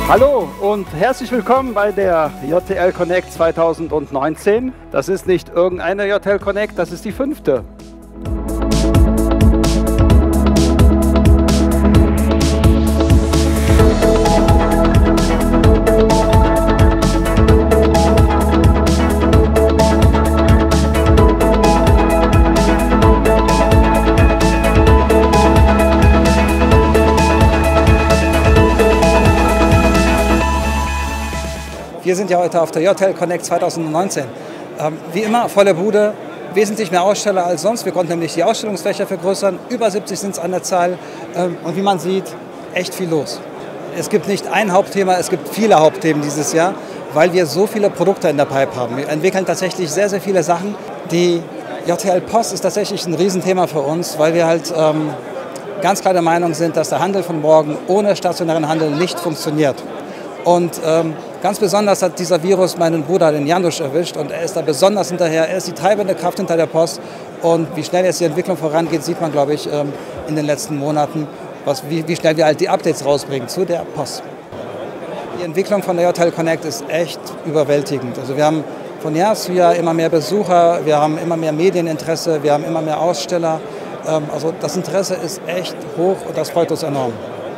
Hallo und herzlich willkommen bei der JTL Connect 2019. Das ist nicht irgendeine JTL Connect, das ist die 5. Wir sind ja heute auf der JTL Connect 2019. Wie immer, volle Bude, wesentlich mehr Aussteller als sonst. Wir konnten nämlich die Ausstellungsfläche vergrößern. Über 70 sind es an der Zahl. Und wie man sieht, echt viel los. Es gibt nicht ein Hauptthema, es gibt viele Hauptthemen dieses Jahr, weil wir so viele Produkte in der Pipe haben. Wir entwickeln tatsächlich sehr, sehr viele Sachen. Die JTL Post ist tatsächlich ein Riesenthema für uns, weil wir halt ganz klar der Meinung sind, dass der Handel von morgen ohne stationären Handel nicht funktioniert. Und ganz besonders hat dieser Virus meinen Bruder, den Janusz, erwischt und er ist da besonders hinterher. Er ist die treibende Kraft hinter der Post und wie schnell jetzt die Entwicklung vorangeht, sieht man, glaube ich, in den letzten Monaten, wie schnell wir halt die Updates rausbringen zu der Post. Die Entwicklung von der JTL Connect ist echt überwältigend. Also wir haben von Jahr zu Jahr immer mehr Besucher, wir haben immer mehr Medieninteresse, wir haben immer mehr Aussteller. Also das Interesse ist echt hoch und das freut uns enorm.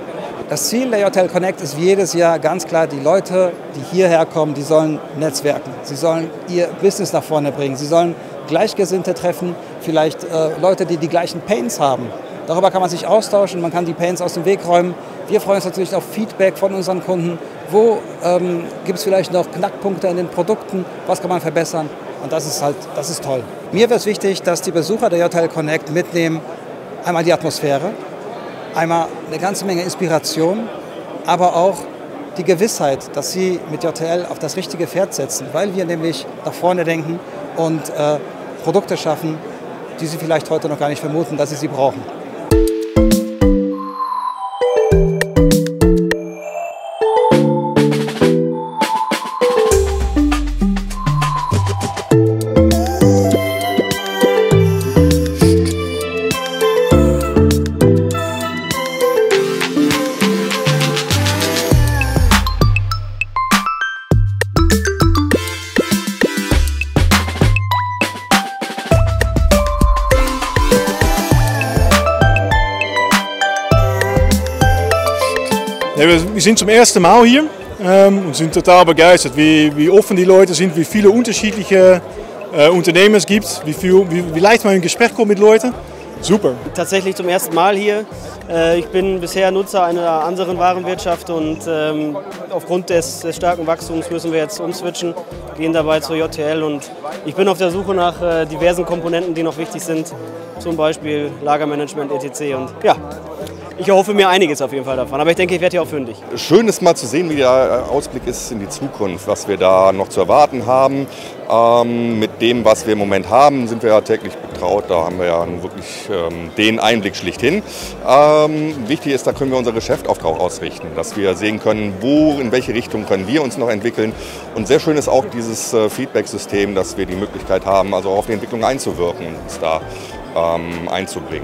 Das Ziel der JTL Connect ist jedes Jahr ganz klar, die Leute, die hierher kommen, die sollen netzwerken. Sie sollen ihr Business nach vorne bringen. Sie sollen Gleichgesinnte treffen, vielleicht Leute, die die gleichen Pains haben. Darüber kann man sich austauschen, man kann die Pains aus dem Weg räumen. Wir freuen uns natürlich auf Feedback von unseren Kunden. Wo gibt es vielleicht noch Knackpunkte in den Produkten? Was kann man verbessern? Und das ist toll. Mir wäre es wichtig, dass die Besucher der JTL Connect mitnehmen, einmal die Atmosphäre, einmal eine ganze Menge Inspiration, aber auch die Gewissheit, dass sie mit JTL auf das richtige Pferd setzen, weil wir nämlich nach vorne denken und Produkte schaffen, die sie vielleicht heute noch gar nicht vermuten, dass sie brauchen. Wir sind zum ersten Mal hier und sind total begeistert, wie offen die Leute sind, wie viele unterschiedliche Unternehmen es gibt, wie leicht man in Gespräch kommt mit Leuten. Super. Tatsächlich zum ersten Mal hier. Ich bin bisher Nutzer einer anderen Warenwirtschaft und aufgrund des starken Wachstums müssen wir jetzt umswitchen, gehen dabei zur JTL und ich bin auf der Suche nach diversen Komponenten, die noch wichtig sind, zum Beispiel Lagermanagement etc. Und ja, ich erhoffe mir einiges auf jeden Fall davon, aber ich denke, ich werde hier auch fündig. Schön ist mal zu sehen, wie der Ausblick ist in die Zukunft, was wir da noch zu erwarten haben. Mit dem, was wir im Moment haben, sind wir ja täglich betraut. Da haben wir ja wirklich den Einblick schlichthin. Wichtig ist, da können wir unser Geschäft auch drauf ausrichten, dass wir sehen können, in welche Richtung können wir uns noch entwickeln. Und sehr schön ist auch dieses Feedback-System, dass wir die Möglichkeit haben, also auf die Entwicklung einzuwirken und uns da einzubringen.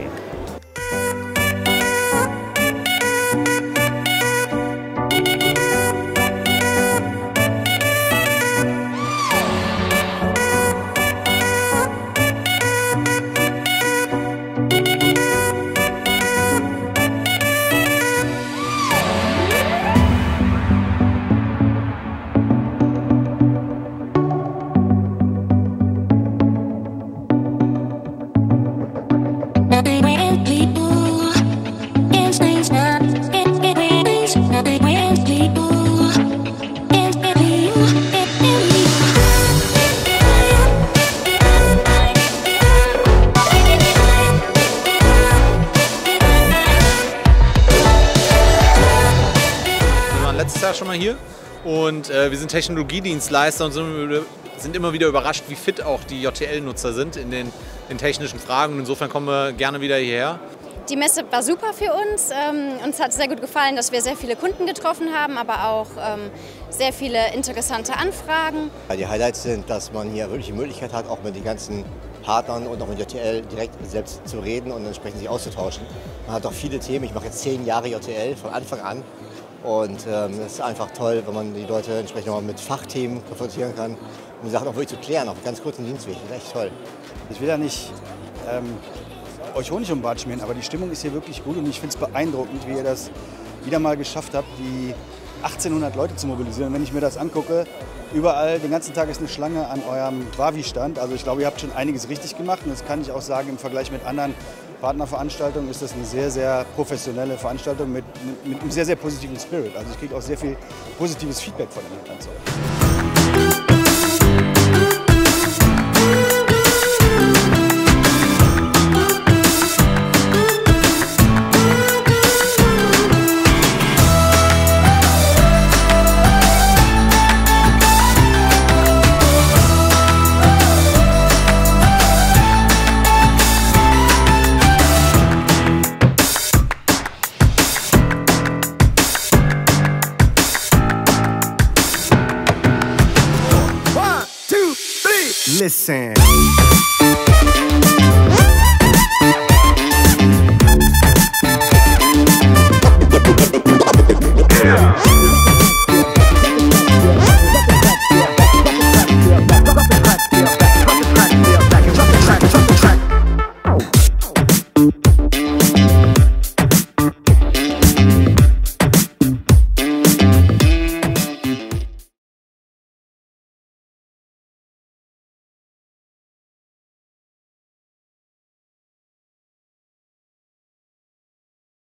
Letztes Jahr schon mal hier und wir sind Technologiedienstleister und sind immer wieder überrascht, wie fit auch die JTL-Nutzer sind in den technischen Fragen. Und insofern kommen wir gerne wieder hierher. Die Messe war super für uns. Uns hat sehr gut gefallen, dass wir sehr viele Kunden getroffen haben, aber auch sehr viele interessante Anfragen. Die Highlights sind, dass man hier wirklich die Möglichkeit hat, auch mit den ganzen Partnern und auch mit JTL direkt selbst zu reden und entsprechend sich auszutauschen. Man hat auch viele Themen. Ich mache jetzt 10 Jahre JTL von Anfang an Und es ist einfach toll, wenn man die Leute entsprechend nochmal mit Fachthemen konfrontieren kann, um die Sachen auch wirklich zu klären, auf einem ganz kurzen Dienstweg. Das ist echt toll. Ich will ja nicht euch Honig um den Bart schmieren, aber die Stimmung ist hier wirklich gut und ich finde es beeindruckend, wie ihr das wieder mal geschafft habt, die 1800 Leute zu mobilisieren. Und wenn ich mir das angucke, überall, den ganzen Tag ist eine Schlange an eurem Wavi-Stand. Also ich glaube, ihr habt schon einiges richtig gemacht und das kann ich auch sagen, im Vergleich mit anderen Partnerveranstaltungen ist das eine sehr, sehr professionelle Veranstaltung mit einem sehr, sehr positiven Spirit. Also ich kriege auch sehr viel positives Feedback von dem Ganzen. Listen.